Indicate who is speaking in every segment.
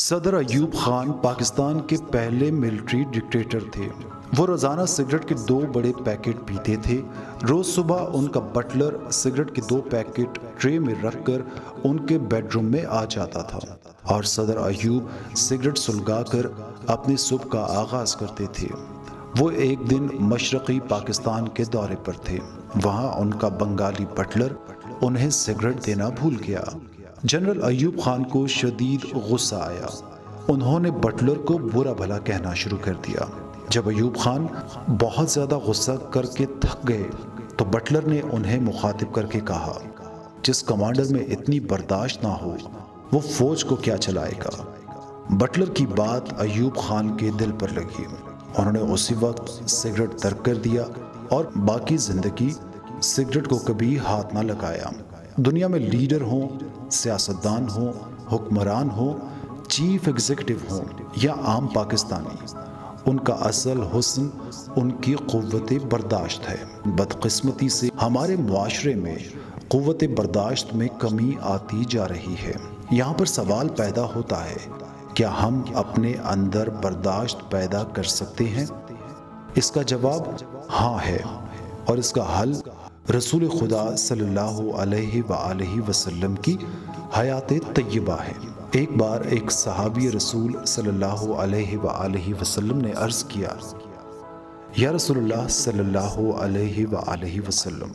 Speaker 1: صدر ایوب خان پاکستان کے پہلے ملٹری ڈکٹیٹر تھے۔ وہ روزانہ سگریٹ کے 2 بڑے پیکٹ پیتے تھے۔ روز صبح ان کا بٹلر سگریٹ کے 2 پیکٹ ٹرے میں رکھ کر ان کے بیڈ روم میں آ جاتا تھا اور صدر ایوب سگریٹ سلگا کر اپنی صبح کا آغاز کرتے تھے۔ وہ ایک دن مشرقی پاکستان کے دورے پر تھے۔ وہاں ان کا بنگالی بٹلر انہیں سگریٹ دینا بھول گیا۔ جنرل ایوب خان کو شدید غصہ آیا۔ انہوں نے بٹلر کو برا بھلا کہنا شروع کر دیا۔ جب ایوب خان بہت زیادہ غصہ کر کے تھک گئے تو بٹلر نے انہیں مخاطب کر کے کہا، جس کمانڈر میں اتنی برداشت نہ ہو وہ فوج کو کیا چلائے گا؟ بٹلر کی بات ایوب خان کے دل پر لگی۔ انہوں نے اسی وقت سگریٹ ترک کر دیا اور باقی زندگی سگریٹ کو کبھی ہاتھ نہ لگایا۔ دنیا میں لیڈر ہوں، سیاستدان ہوں، حکمران ہوں، چیف ایگزیکٹو ہوں یا عام پاکستانی، ان کا اصل حسن ان کی قوت برداشت ہے۔ بدقسمتی سے ہمارے معاشرے میں قوت برداشت میں کمی آتی جا رہی ہے۔ یہاں پر سوال پیدا ہوتا ہے، کیا ہم اپنے اندر برداشت پیدا کر سکتے ہیں؟ اس کا جواب ہاں ہے، اور اس کا حل رسول خدا صلی اللہ علیہ وآلہ وسلم کی حیات طیبہ ہے۔ ایک بار ایک صحابی رسول صلی اللہ علیہ وآلہ وسلم نے عرض کیا، یا رسول اللہ صلی اللہ علیہ وآلہ وسلم،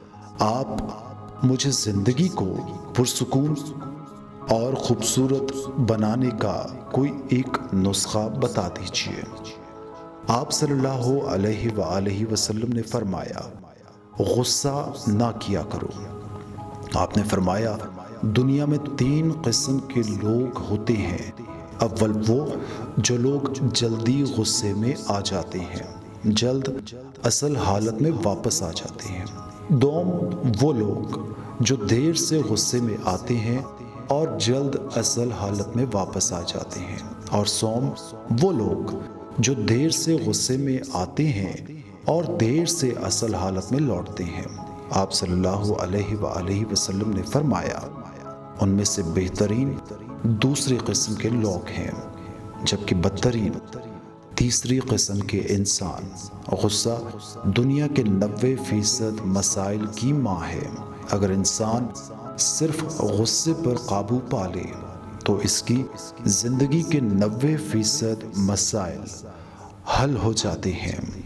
Speaker 1: آپ مجھے زندگی کو پرسکون اور خوبصورت بنانے کا کوئی ایک نسخہ بتا دیجیے۔ آپ صلی اللہ علیہ وآلہ وسلم نے فرمایا، غصہ نہ کیا کرو۔ آپ نے فرمایا، دنیا میں 3 قسم کے لوگ ہوتے ہیں۔ اول وہ جو لوگ جلدی غصے میں آ جاتے ہیں، جلد اصل حالت میں واپس آ جاتے ہیں۔ دوم وہ لوگ جو دیر سے غصے میں آتے ہیں اور جلد اصل حالت میں واپس آ جاتے ہیں۔ اور سوم وہ لوگ جو دیر سے غصے میں آتے ہیں اور دیر سے اصل حالت میں لوٹتے ہیں۔ آپ صلی اللہ علیہ وآلہ وسلم نے فرمایا، ان میں سے بہترین دوسری قسم کے لوگ ہیں، جبکہ بدترین تیسری قسم کے انسان۔ غصہ دنیا کے 90% مسائل کی ماں ہے۔ اگر انسان صرف غصے پر قابو پا لے تو اس کی زندگی کے 90% مسائل حل ہو جاتے ہیں۔